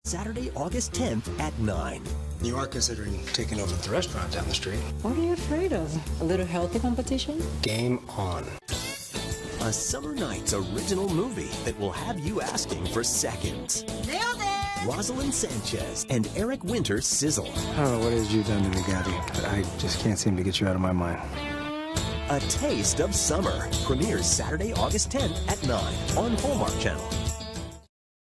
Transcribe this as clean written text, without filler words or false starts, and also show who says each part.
Speaker 1: Saturday, August 10th at 9.
Speaker 2: You are considering taking over the restaurant down the street.
Speaker 3: What are you afraid of? A little healthy competition?
Speaker 2: Game on.
Speaker 1: A Summer Nights original movie that will have you asking for seconds.
Speaker 4: Nailed it!
Speaker 1: Rosalind Sanchez and Eric Winter sizzle.
Speaker 2: I don't know what it is you've done to me, Gabby, but I just can't seem to get you out of my mind.
Speaker 1: A Taste of Summer premieres Saturday, August 10th at 9 on Hallmark Channel.